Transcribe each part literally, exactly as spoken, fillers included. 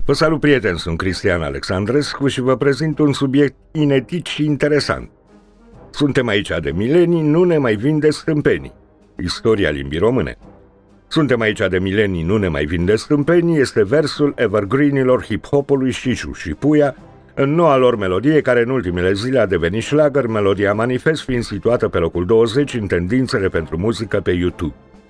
Vă salut, prieteni, sunt Cristian Alexandrescu și vă prezint un subiect inedit și interesant. Suntem aici de milenii, nu ne mai vin de stâmpenii. Istoria limbii române. Suntem aici de milenii, nu ne mai vin de stâmpenii este versul evergreenilor hip-hopului Șișu și Puia în noua lor melodie, care în ultimele zile a devenit șlagăr, melodia Manifest fiind situată pe locul douăzeci în tendințele pentru muzică pe YouTube.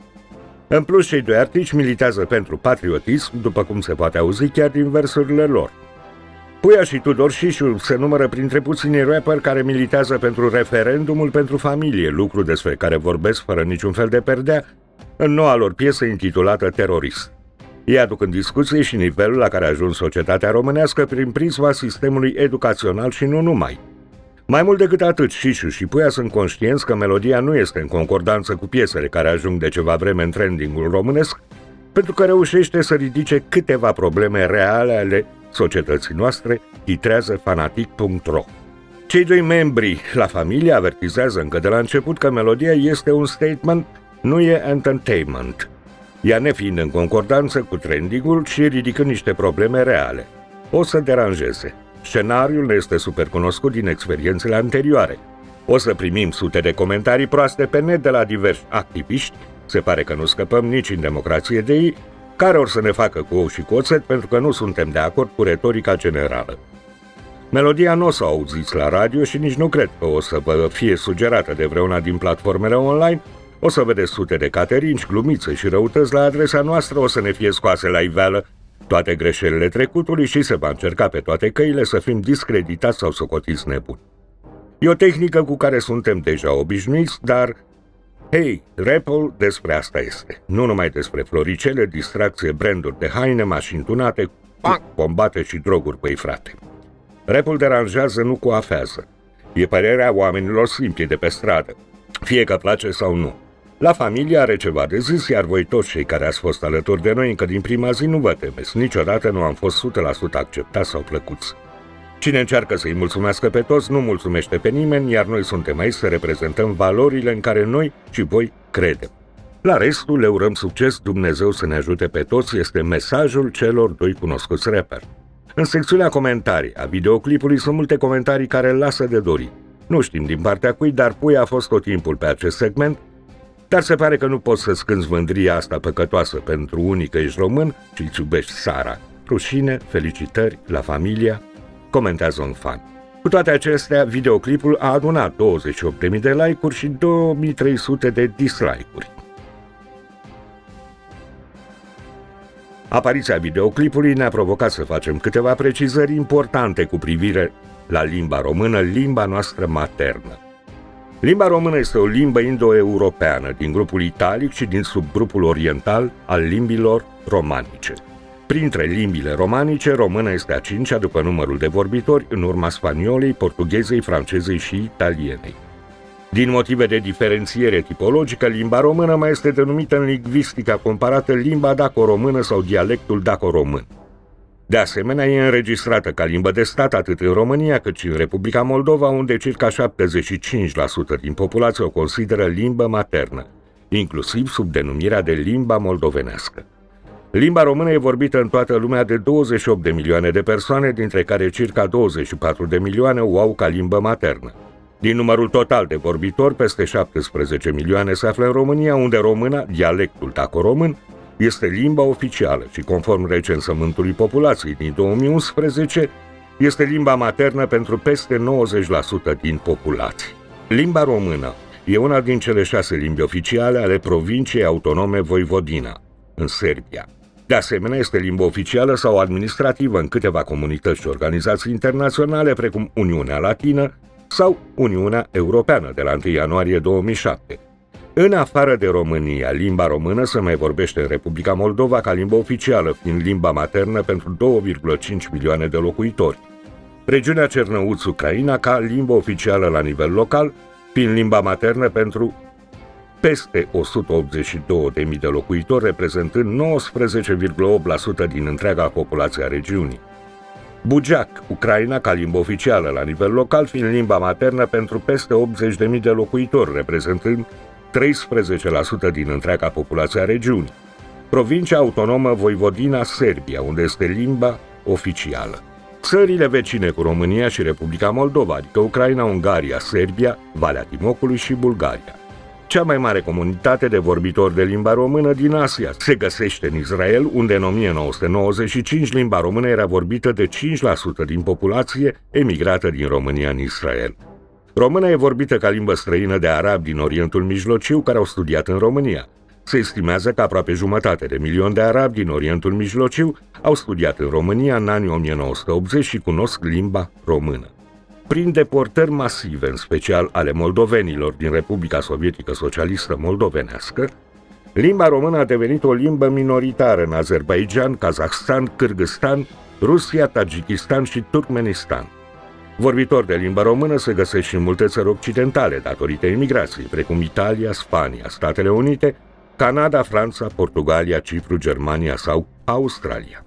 În plus, cei doi artiști militează pentru patriotism, după cum se poate auzi chiar din versurile lor. Puia și Tudor Șișu se numără printre puținii rapperi care militează pentru referendumul pentru familie, lucru despre care vorbesc fără niciun fel de perdea în noua lor piesă intitulată Terorist. Ei aduc în discuție și nivelul la care a ajuns societatea românească prin prisma sistemului educațional și nu numai. Mai mult decât atât, Șișu și Puia sunt conștienți că melodia nu este în concordanță cu piesele care ajung de ceva vreme în trendingul românesc, pentru că reușește să ridice câteva probleme reale ale societății noastre, titrează fanatic punct ro. Cei doi membri la familie avertizează încă de la început că melodia este un statement, nu e entertainment, ea nefiind în concordanță cu trendingul și ridicând niște probleme reale. O să deranjeze. Scenariul ne este super cunoscut din experiențele anterioare. O să primim sute de comentarii proaste pe net de la diversi activiști, se pare că nu scăpăm nici în democrație de ei, care or să ne facă cu ou și cu oțet pentru că nu suntem de acord cu retorica generală. Melodia nu o să o auziți la radio și nici nu cred că o să vă fie sugerată de vreuna din platformele online. O să vedeți sute de caterinci, glumițe și răutăți la adresa noastră, o să ne fie scoase la iveală toate greșelile trecutului și se va încerca pe toate căile să fim discreditați sau socotiți nebuni. E o tehnică cu care suntem deja obișnuiți, dar, hei, rap-ul despre asta este. Nu numai despre floricele, distracție, branduri de haine, mașini tunate, combate și droguri, băi frate. Rap-ul deranjează, nu coafează. E părerea oamenilor simpli de pe stradă, fie că place sau nu. La familie are ceva de zis, iar voi toți cei care ați fost alături de noi încă din prima zi nu vă temeți, niciodată nu am fost o sută la sută acceptați sau plăcuți. Cine încearcă să-i mulțumească pe toți, nu mulțumește pe nimeni, iar noi suntem aici să reprezentăm valorile în care noi și voi credem. La restul le urăm succes, Dumnezeu să ne ajute pe toți, este mesajul celor doi cunoscuți rapperi. În secțiunea comentarii a videoclipului sunt multe comentarii care lasă de dorit. Nu știm din partea cui, dar Puia a fost tot timpul pe acest segment, dar se pare că nu poți să scânzi mândria asta păcătoasă pentru unii că ești român și îți iubești țara. Rușine, felicitări, la familia, comentează un fan. Cu toate acestea, videoclipul a adunat douăzeci și opt de mii de like-uri și două mii trei sute de dislike-uri. Apariția videoclipului ne-a provocat să facem câteva precizări importante cu privire la limba română, limba noastră maternă. Limba română este o limbă indo-europeană din grupul italic și din subgrupul oriental al limbilor romanice. Printre limbile romanice, româna este a cincea după numărul de vorbitori, în urma spaniolei, portughezei, francezei și italienei. Din motive de diferențiere tipologică, limba română mai este denumită în lingvistica comparată limba daco-română sau dialectul daco-român. De asemenea, e înregistrată ca limbă de stat atât în România cât și în Republica Moldova, unde circa șaptezeci și cinci la sută din populație o consideră limbă maternă, inclusiv sub denumirea de limba moldovenească. Limba română e vorbită în toată lumea de douăzeci și opt de milioane de persoane, dintre care circa douăzeci și patru de milioane o au ca limbă maternă. Din numărul total de vorbitori, peste șaptesprezece milioane se află în România, unde româna, dialectul daco-român, este limba oficială și, conform recensământului populației din două mii unsprezece, este limba maternă pentru peste nouăzeci la sută din populație. Limba română e una din cele șase limbi oficiale ale provinciei autonome Voivodina, în Serbia. De asemenea, este limba oficială sau administrativă în câteva comunități și organizații internaționale, precum Uniunea Latină sau Uniunea Europeană de la întâi ianuarie două mii șapte. În afară de România, limba română se mai vorbește în Republica Moldova ca limbă oficială, fiind limba maternă pentru două virgulă cinci milioane de locuitori. Regiunea Cernăuți-Ucraina ca limbă oficială la nivel local, fiind limba maternă pentru peste o sută optzeci și două de mii de locuitori, reprezentând nouăsprezece virgulă opt la sută din întreaga populație a regiunii. Bugeac, Ucraina ca limbă oficială la nivel local, fiind limba maternă pentru peste optzeci de mii de locuitori, reprezentând treisprezece la sută din întreaga populație a regiunii. Provincia autonomă Voivodina, Serbia, unde este limba oficială. Țările vecine cu România și Republica Moldova, adică Ucraina, Ungaria, Serbia, Valea Timocului și Bulgaria. Cea mai mare comunitate de vorbitori de limba română din Asia se găsește în Israel, unde în o mie nouă sute nouăzeci și cinci limba română era vorbită de cinci la sută din populație emigrată din România în Israel. Româna e vorbită ca limbă străină de arabi din Orientul Mijlociu care au studiat în România. Se estimează că aproape jumătate de milion de arabi din Orientul Mijlociu au studiat în România în anii o mie nouă sute optzeci și cunosc limba română. Prin deportări masive, în special ale moldovenilor din Republica Sovietică Socialistă Moldovenească, limba română a devenit o limbă minoritară în Azerbaidjan, Kazahstan, Kârgâzstan, Rusia, Tajikistan și Turkmenistan. Vorbitori de limba română se găsesc și în multe țări occidentale, datorită imigrației, precum Italia, Spania, Statele Unite, Canada, Franța, Portugalia, Cipru, Germania sau Australia.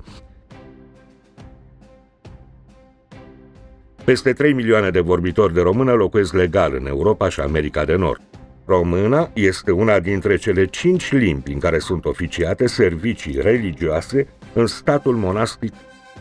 Peste trei milioane de vorbitori de română locuiesc legal în Europa și America de Nord. Româna este una dintre cele cinci limbi în care sunt oficiate servicii religioase în statul monastic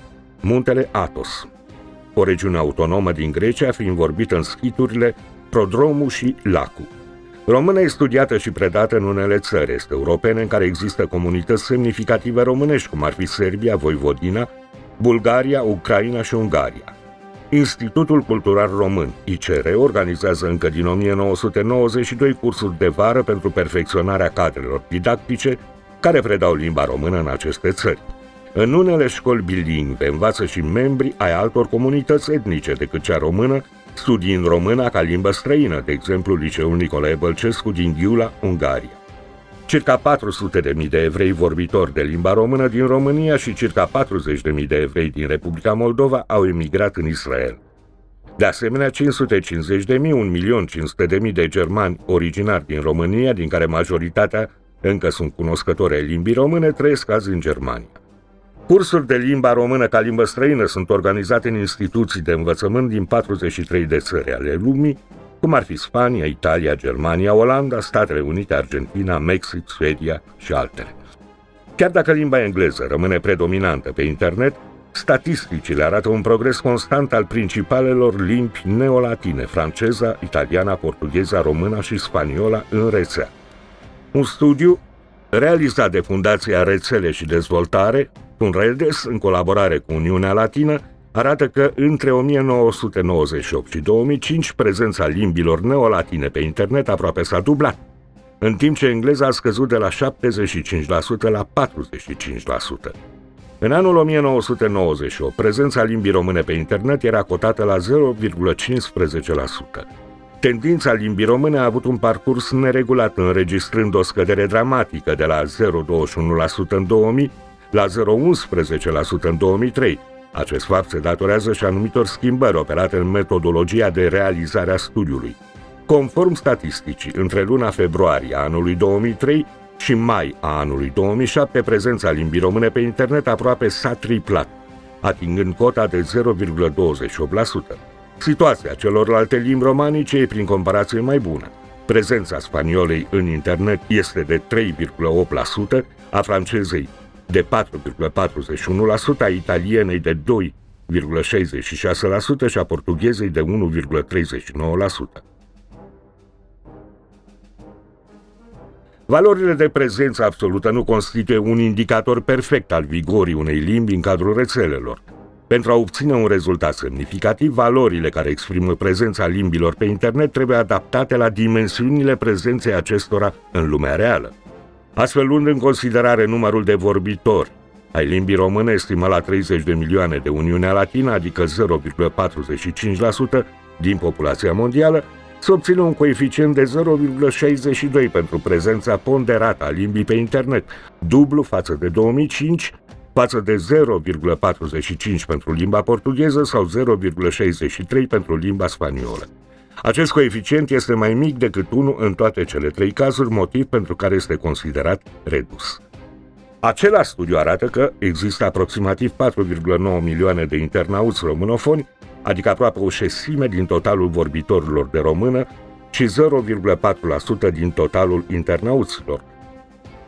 Muntele Athos, o regiune autonomă din Grecia, fiind vorbită în schiturile Prodromu și Lacu. Româna e studiată și predată în unele țări este europene în care există comunități semnificative românești, cum ar fi Serbia, Voivodina, Bulgaria, Ucraina și Ungaria. Institutul Cultural Român, I C R, organizează încă din o mie nouă sute nouăzeci și doi cursuri de vară pentru perfecționarea cadrelor didactice care predau limba română în aceste țări. În unele școli bilingve învață și membri ai altor comunități etnice decât cea română, studiind româna ca limbă străină, de exemplu Liceul Nicolae Bălcescu din Ghiula, Ungaria. Circa patru sute de mii de evrei vorbitori de limba română din România și circa patruzeci de mii de evrei din Republica Moldova au emigrat în Israel. De asemenea, cinci sute cincizeci de mii, un milion cinci sute de mii de germani originari din România, din care majoritatea încă sunt cunoscători ai limbii române, trăiesc azi în Germania. Cursuri de limba română ca limbă străină sunt organizate în instituții de învățământ din patruzeci și trei de țări ale lumii, cum ar fi Spania, Italia, Germania, Olanda, Statele Unite, Argentina, Mexic, Suedia și altele. Chiar dacă limba engleză rămâne predominantă pe internet, statisticile arată un progres constant al principalelor limbi neolatine, franceza, italiana, portugheza, româna și spaniola în rețea. Un studiu realizat de Fundația Rețele și Dezvoltare, FUNREDES, în colaborare cu Uniunea Latină, arată că între o mie nouă sute nouăzeci și opt și două mii cinci prezența limbilor neolatine pe internet aproape s-a dublat, în timp ce engleza a scăzut de la șaptezeci și cinci la sută la patruzeci și cinci la sută. În anul o mie nouă sute nouăzeci și opt, prezența limbii române pe internet era cotată la zero virgulă cincisprezece la sută. Tendința limbii române a avut un parcurs neregulat, înregistrând o scădere dramatică de la zero virgulă douăzeci și unu la sută în două mii la zero virgulă unsprezece la sută în două mii trei. Acest fapt se datorează și anumitor schimbări operate în metodologia de realizare a studiului. Conform statisticii, între luna februarie a anului două mii trei și mai a anului două mii șapte, prezența limbii române pe internet aproape s-a triplat, atingând cota de zero virgulă douăzeci și opt la sută. Situația celorlalte limbi romanice e prin comparație mai bună. Prezența spaniolei în internet este de trei virgulă opt la sută, a francezei de patru virgulă patruzeci și unu la sută, a italienei de doi virgulă șaizeci și șase la sută și a portughezei de unu virgulă treizeci și nouă la sută. Valorile de prezență absolută nu constituie un indicator perfect al vigorii unei limbi în cadrul rețelelor. Pentru a obține un rezultat semnificativ, valorile care exprimă prezența limbilor pe internet trebuie adaptate la dimensiunile prezenței acestora în lumea reală. Astfel, luând în considerare numărul de vorbitori ai limbii române estimat la treizeci de milioane de Uniunea Latină, adică zero virgulă patruzeci și cinci la sută din populația mondială, se obține un coeficient de zero virgulă șaizeci și doi pentru prezența ponderată a limbii pe internet, dublu față de două mii cinci, față de zero virgulă patruzeci și cinci pentru limba portugheză sau zero virgulă șaizeci și trei pentru limba spaniolă. Acest coeficient este mai mic decât unu în toate cele trei cazuri, motiv pentru care este considerat redus. Același studiu arată că există aproximativ patru virgulă nouă milioane de internauți românofoni, adică aproape o șesime din totalul vorbitorilor de română și zero virgulă patru la sută din totalul internauților.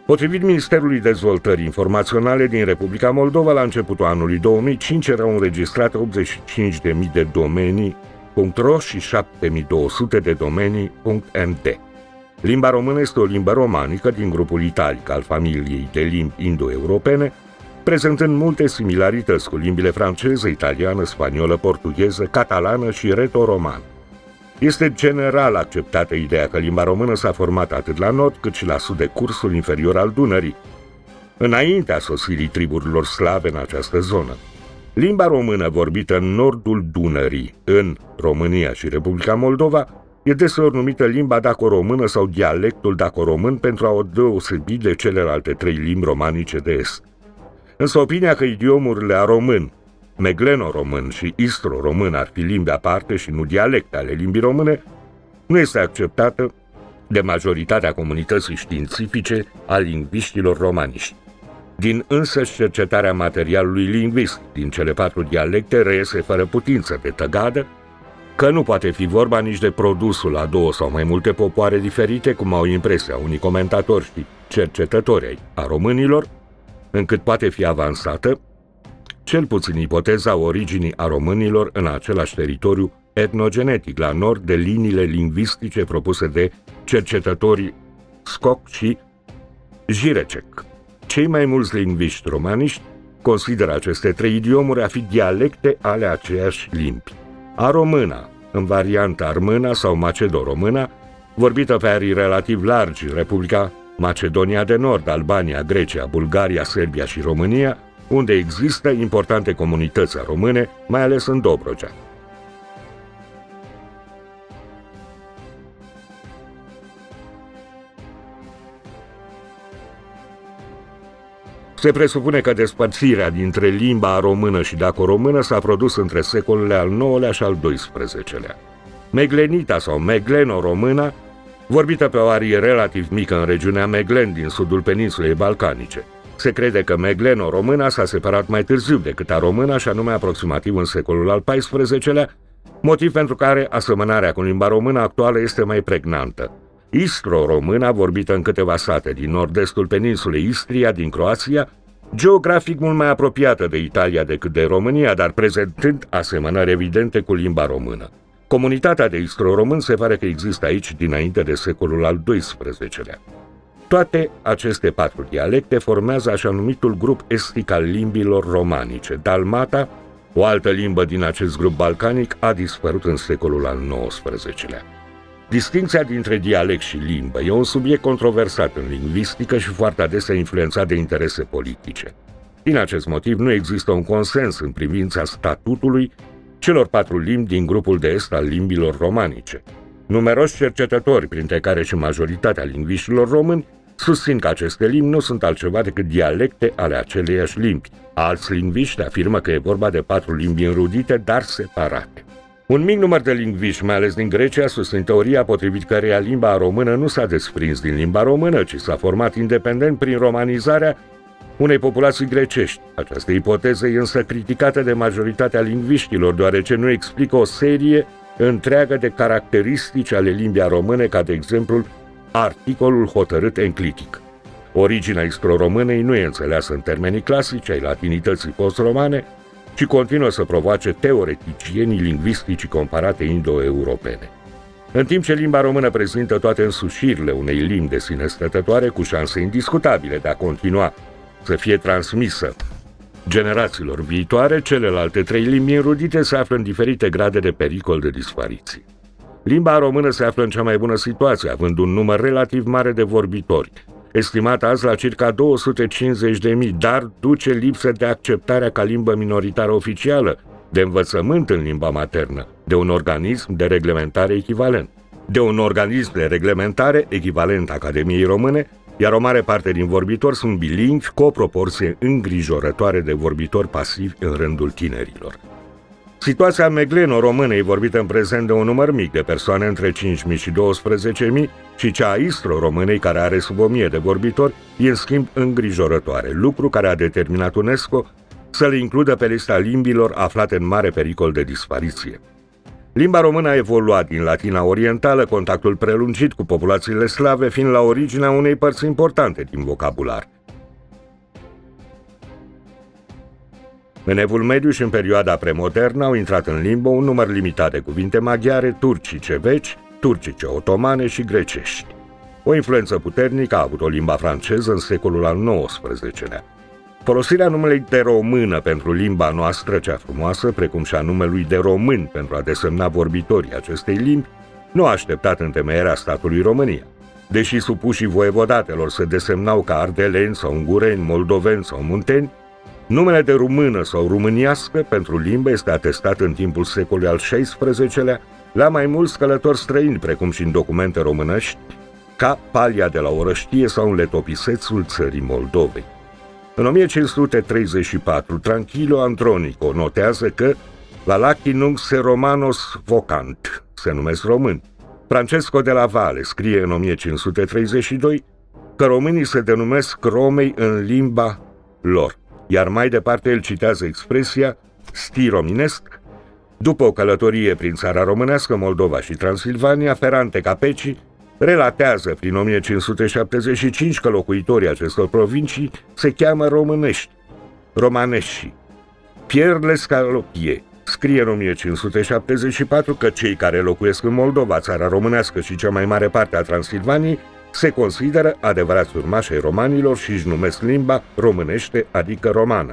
Potrivit Ministerului Dezvoltării Informaționale din Republica Moldova, la începutul anului două mii cinci erau înregistrate optzeci și cinci de mii de domenii .ro și șapte mii două sute de domenii .mt. Limba română este o limbă romanică din grupul italic al familiei de limbi indo-europene, prezentând multe similarități cu limbile franceză, italiană, spaniolă, portugheză, catalană și reto-romană. Este general acceptată ideea că limba română s-a format atât la nord cât și la sud de cursul inferior al Dunării, înaintea sosirii triburilor slave în această zonă. Limba română vorbită în nordul Dunării, în România și Republica Moldova, e deseori numită limba daco-română sau dialectul daco-român pentru a o deosebi de celelalte trei limbi romanice de est. Însă opinia că idiomurile aromân, megleno-român și istro-român ar fi limbi aparte și nu dialecte ale limbii române, nu este acceptată de majoritatea comunității științifice a lingviștilor romaniști. Din însăși cercetarea materialului lingvistic din cele patru dialecte reiese fără putință de tăgadă că nu poate fi vorba nici de produsul a două sau mai multe popoare diferite, cum au impresia unii comentatori și cercetători a românilor, încât poate fi avansată, cel puțin ipoteza originii a românilor în același teritoriu etnogenetic, la nord de liniile lingvistice propuse de cercetătorii Scoc și Jirecek. Cei mai mulți lingviști romaniști consideră aceste trei idiomuri a fi dialecte ale aceeași limbi. Aromâna, în varianta armâna sau macedo-româna, vorbită pe arii relativ largi în Republica Macedonia de Nord, Albania, Grecia, Bulgaria, Serbia și România, unde există importante comunități române, mai ales în Dobrogea. Se presupune că despărțirea dintre limba română și daco-română s-a produs între secolele al nouălea și al doisprezecelea. Meglenita sau megleno-româna, vorbită pe o arie relativ mică în regiunea Meglen din sudul peninsulei balcanice. Se crede că megleno-româna s-a separat mai târziu decât a româna, și anume aproximativ în secolul al paisprezecelea, motiv pentru care asemănarea cu limba română actuală este mai pregnantă. Istro-româna, vorbită în câteva sate din nord-estul peninsulei Istria, din Croația, geografic mult mai apropiată de Italia decât de România, dar prezentând asemănări evidente cu limba română. Comunitatea de istro-români se pare că există aici dinainte de secolul al doisprezecelea. Toate aceste patru dialecte formează așa numitul grup estic al limbilor romanice. Dalmata, o altă limbă din acest grup balcanic, a dispărut în secolul al nouăsprezecelea. Distincția dintre dialect și limbă e un subiect controversat în lingvistică și foarte adesea influențat de interese politice. Din acest motiv nu există un consens în privința statutului celor patru limbi din grupul de est al limbilor romanice. Numeroși cercetători, printre care și majoritatea lingviștilor români, susțin că aceste limbi nu sunt altceva decât dialecte ale aceleiași limbi. Alți lingviști afirmă că e vorba de patru limbi înrudite, dar separate. Un mic număr de lingviști, mai ales din Grecia, susțin teoria potrivit căreia limba română nu s-a desprins din limba română, ci s-a format independent prin romanizarea unei populații grecești. Această ipoteză e însă criticată de majoritatea lingviștilor, deoarece nu explică o serie întreagă de caracteristici ale limbii române, ca de exemplu articolul hotărât enclitic. Originea istro-românei nu e înțeleasă în termenii clasici ai latinității post-romane, ci continuă să provoace teoreticienii lingvisticii comparate indo-europene. În timp ce limba română prezintă toate însușirile unei limbi de sine stătătoare, cu șanse indiscutabile de a continua să fie transmisă generațiilor viitoare, celelalte trei limbi înrudite se află în diferite grade de pericol de dispariție. Limba română se află în cea mai bună situație, având un număr relativ mare de vorbitori, estimat azi la circa două sute cincizeci de mii, dar duce lipsă de acceptarea ca limbă minoritară oficială, de învățământ în limba maternă, de un organism de reglementare echivalent. De un organism de reglementare echivalent Academiei Române, iar o mare parte din vorbitori sunt bilingvi, cu o proporție îngrijorătoare de vorbitori pasivi în rândul tinerilor. Situația megleno-românei, vorbită în prezent de un număr mic de persoane între cinci mii și douăsprezece mii, și cea a istro-românei, care are sub o mie de vorbitori, e în schimb îngrijorătoare, lucru care a determinat UNESCO să le includă pe lista limbilor aflate în mare pericol de dispariție. Limba română a evoluat din latina orientală, contactul prelungit cu populațiile slave fiind la originea unei părți importante din vocabular. În Evul Mediu și în perioada premodernă au intrat în limbă un număr limitat de cuvinte maghiare, turcice vechi, turcice otomane și grecești. O influență puternică a avut o limba franceză în secolul al nouăsprezecelea. Folosirea numelui de română pentru limba noastră cea frumoasă, precum și a numelui de român pentru a desemna vorbitorii acestei limbi, nu a așteptat întemeierea statului România. Deși supușii voievodatelor se desemnau ca ardeleni sau ungureni, moldoveni sau munteni, numele de română sau româniască pentru limbă este atestat în timpul secolului al șaisprezecelea la mai mulți călători străini, precum și în documente românești, ca Palia de la Orăștie sau în letopisețul țării Moldovei. În o mie cinci sute treizeci și patru, Tranquillo Andronico notează că Valachi nunc se romanos vocant, se numesc români. Francesco de la Valle scrie în o mie cinci sute treizeci și doi că românii se denumesc romei în limba lor, iar mai departe el citează expresia sti rominesc. După o călătorie prin țara românească, Moldova și Transilvania, Ferrante Capeci relatează prin o mie cinci sute șaptezeci și cinci că locuitorii acestor provincii se cheamă românești, romanești. Pierre Lescalopier scrie în o mie cinci sute șaptezeci și patru că cei care locuiesc în Moldova, țara românească și cea mai mare parte a Transilvaniei, se consideră adevărați urmași ai romanilor și își numesc limba românește, adică romană.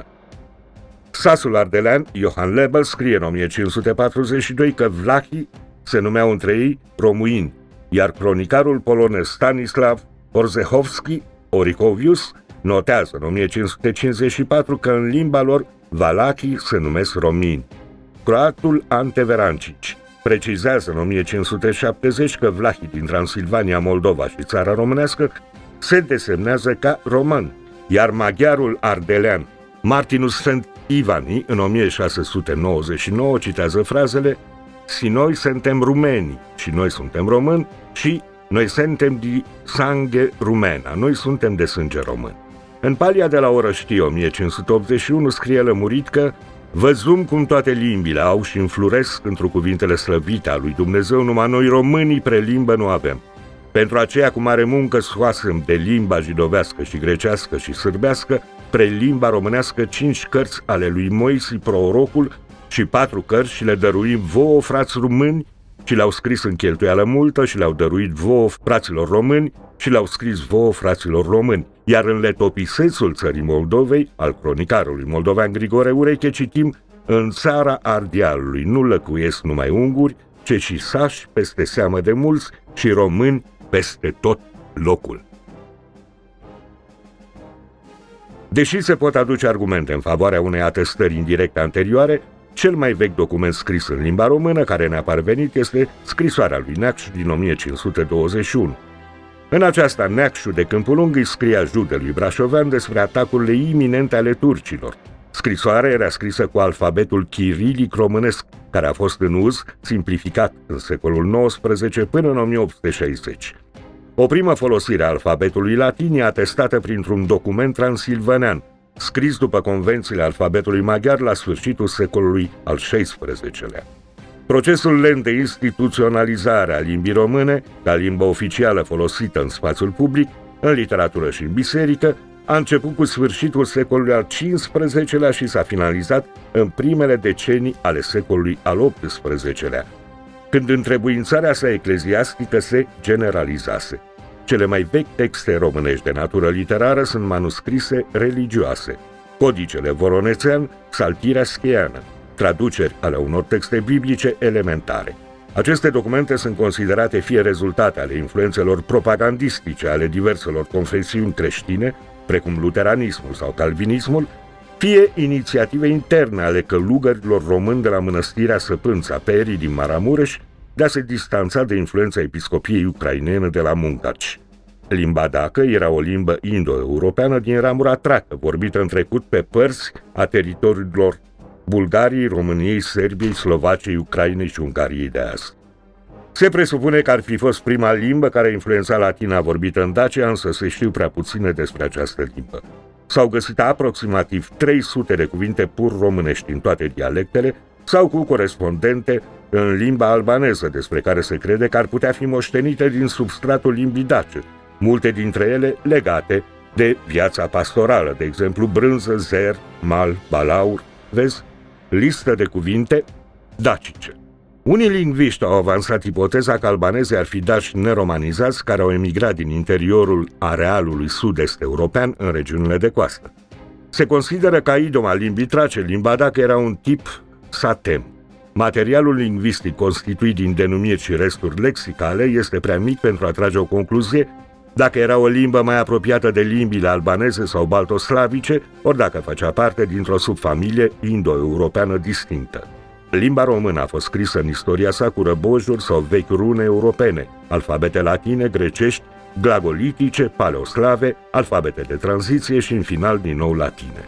Sasul ardelean Johann Lebel scrie în o mie cinci sute patruzeci și doi că vlahii se numeau între ei romuini, iar cronicarul polonez Stanislav Orzehovski Oricovius notează în o mie cinci sute cincizeci și patru că în limba lor valachii se numesc romini. Croatul Ante Verancici precizează în o mie cinci sute șaptezeci că vlahii din Transilvania, Moldova și țara românească se desemnează ca români, iar maghiarul ardelean Martinus Szent Ivani în o mie șase sute nouăzeci și nouă citează frazele "Si noi suntem rumeni și noi suntem români" și "Noi suntem di sangue rumena, noi suntem de sânge român". În Palia de la Orăștie o mie cinci sute optzeci și unu scrie lămurit că "Văzum cum toate limbile au și înfluresc într-o cuvintele slăvite a lui Dumnezeu, numai noi românii prelimbă nu avem. Pentru aceea cu mare muncă scoasem de limba jidovească și grecească și sârbească, prelimba românească cinci cărți ale lui Moisi prorocul și patru cărți și le dăruim vouă, frați români, și le-au scris în cheltuială multă și le-au dăruit vouă, fraților români, și le-au scris vouă, fraților români. Iar în letopisețul țării Moldovei, al cronicarului moldovean Grigore Ureche, citim: "În țara Ardealului nu lăcuiesc numai unguri, ci și sași peste seamă de mulți și români peste tot locul." Deși se pot aduce argumente în favoarea unei atestări indirecte anterioare, cel mai vechi document scris în limba română care ne-a parvenit este scrisoarea lui Neacșu din o mie cinci sute douăzeci și unu. În aceasta, Neacșu de Câmpul Lung îi scria judelui brașovean despre atacurile iminente ale turcilor. Scrisoarea era scrisă cu alfabetul chirilic românesc, care a fost în uz simplificat în secolul nouăsprezece până în o mie opt sute șaizeci. O primă folosire a alfabetului latin e atestată printr-un document transilvanean, scris după convențiile alfabetului maghiar la sfârșitul secolului al șaisprezecelea. Procesul lent de instituționalizare a limbii române, ca limbă oficială folosită în spațiul public, în literatură și în biserică, a început cu sfârșitul secolului al cincisprezecelea și s-a finalizat în primele decenii ale secolului al optsprezecelea, când întrebuințarea sa ecleziastică se generalizase. Cele mai vechi texte românești de natură literară sunt manuscrise religioase, codicele voronețean, psaltirea schieană, traduceri ale unor texte biblice elementare. Aceste documente sunt considerate fie rezultate ale influențelor propagandistice ale diverselor confesiuni creștine, precum luteranismul sau calvinismul, fie inițiative interne ale călugărilor români de la mănăstirea Săpânța Perii din Maramureș de a se distanța de influența episcopiei ucrainene de la Muncaci. Limba dacă era o limbă indo-europeană din ramura tracă, vorbită în trecut pe părți a teritoriilor Bulgariei, României, Serbiei, Slovaciei, Ucrainei și Ungariei de azi. Se presupune că ar fi fost prima limbă care influența latina vorbită în Dacia, însă se știu prea puține despre această limbă. S-au găsit aproximativ trei sute de cuvinte pur românești în toate dialectele, sau cu corespondente în limba albaneză, despre care se crede că ar putea fi moștenite din substratul limbii dace, multe dintre ele legate de viața pastorală, de exemplu brânză, zer, mal, balaur, vezi, listă de cuvinte dacice. Unii lingviști au avansat ipoteza că albanezii ar fi daci neromanizați care au emigrat din interiorul arealului sud-est european în regiunile de coastă. Se consideră că idoma limbii trace, limba dacă, era un tip satem. Materialul lingvistic constituit din denumiri și resturi lexicale este prea mic pentru a trage o concluzie dacă era o limbă mai apropiată de limbile albaneze sau baltoslavice, ori dacă făcea parte dintr-o subfamilie indo-europeană distinctă. Limba română a fost scrisă în istoria sa cu răbojuri sau vechi rune europene, alfabete latine, grecești, glagolitice, paleoslave, alfabete de tranziție și, în final, din nou latine.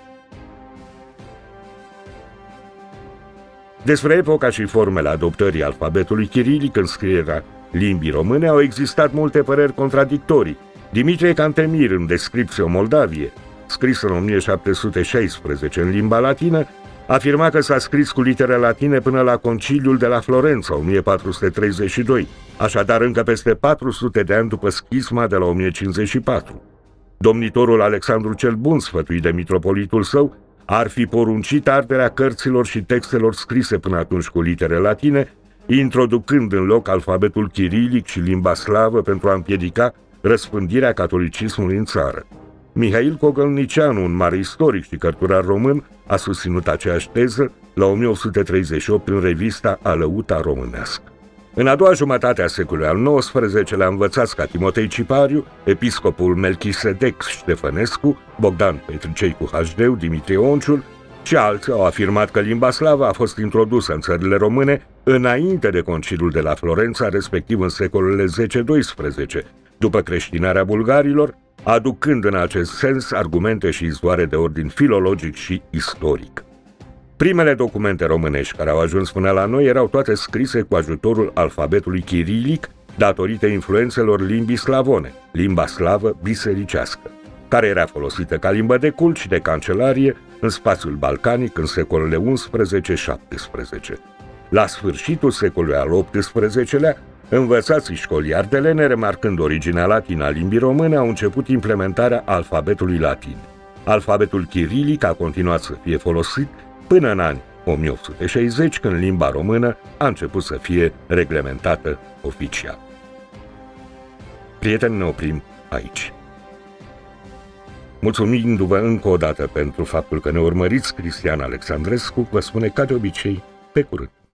Despre epoca și formele adoptării alfabetului chirilic în scrierea limbii române au existat multe păreri contradictorii. Dimitrie Cantemir, în Descriptio Moldavie, scris în o mie șapte sute șaisprezece în limba latină, afirma că s-a scris cu litere latine până la Conciliul de la Florența, o mie patru sute treizeci și doi, așadar încă peste patru sute de ani după schisma de la o mie cincizeci și patru. Domnitorul Alexandru cel Bun, sfătuit de mitropolitul său, ar fi poruncit arderea cărților și textelor scrise până atunci cu litere latine, introducând în loc alfabetul chirilic și limba slavă pentru a împiedica răspândirea catolicismului în țară. Mihail Cogălnicianu, un mare istoric și cărturar român, a susținut aceeași teză la o mie opt sute treizeci și opt în revista Alăuta Românească. În a doua jumătate a secolului al nouăsprezecelea, învățați ca Timotei Cipariu, episcopul Melchisedec Ștefănescu, Bogdan Petricei cu H D, Dimitrie Onciul și alții au afirmat că limba slavă a fost introdusă în țările române înainte de Conciliul de la Florența, respectiv în secolele zece doisprezece, după creștinarea bulgarilor, aducând în acest sens argumente și izvoare de ordin filologic și istoric. Primele documente românești care au ajuns până la noi erau toate scrise cu ajutorul alfabetului chirilic, datorită influențelor limbii slavone, limba slavă bisericească, care era folosită ca limbă de cult și de cancelarie în spațiul balcanic în secolele unsprezece șaptesprezece. La sfârșitul secolului al optsprezecelea, învățații școli ardelene, remarcând originea latină a limbii române, au început implementarea alfabetului latin. Alfabetul chirilic a continuat să fie folosit până în anii o mie opt sute șaizeci, când limba română a început să fie reglementată oficial. Prieteni, ne oprim aici. Mulțumindu-vă încă o dată pentru faptul că ne urmăriți, Cristian Alexandrescu vă spune ca de obicei, pe curând.